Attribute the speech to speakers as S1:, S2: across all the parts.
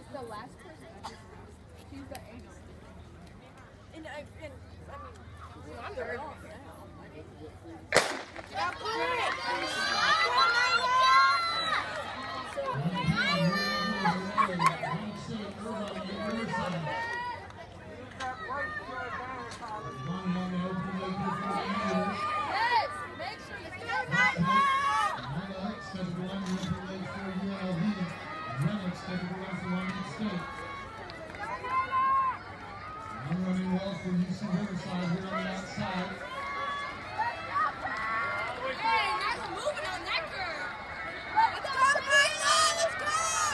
S1: The last person, she's the angel. And I mean, I'm the real one. Yeah, put it! Yes! Make sure you get
S2: I'm running well for UC Riverside here on the outside.
S1: Hey, nice moving on that curve. Let's go, Michael! Let's go!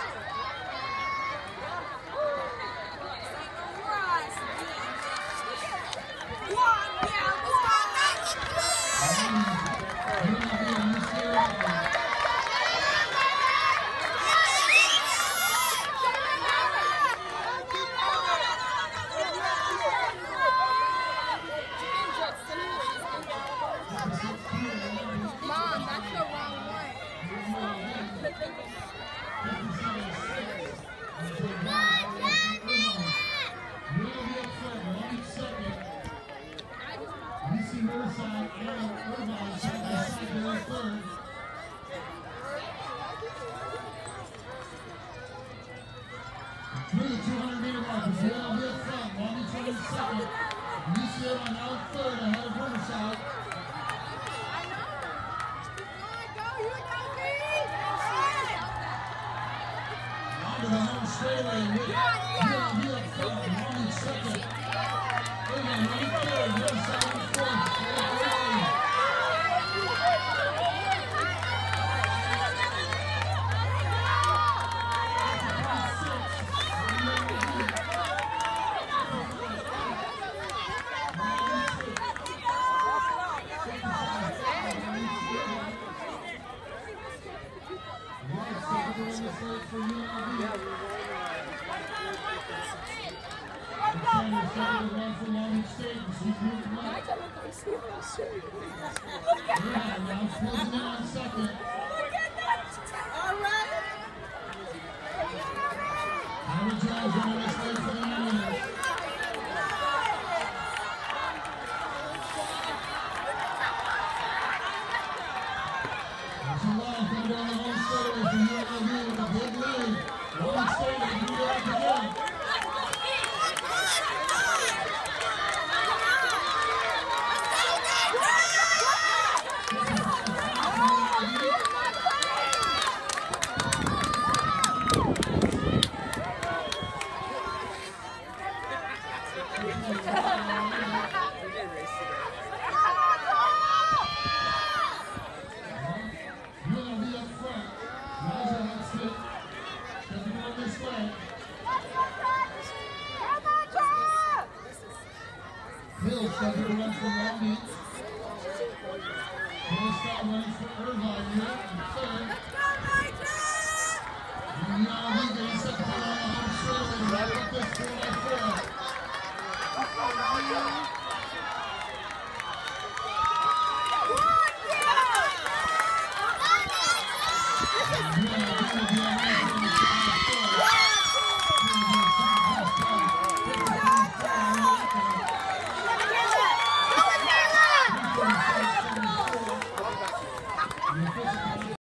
S1: St. Ross. One down. Let's go, Mom, that's the wrong one.
S2: UC Riverside and Irvine side by side there in third. Through the 200-meter markers, UNLV up front, Long Beach running second. UC Irvine now third ahead of Riverside. Onto the home straightaway with UNLV up front, Long Beach second. Irvine running third, Riverside in fourth. Long State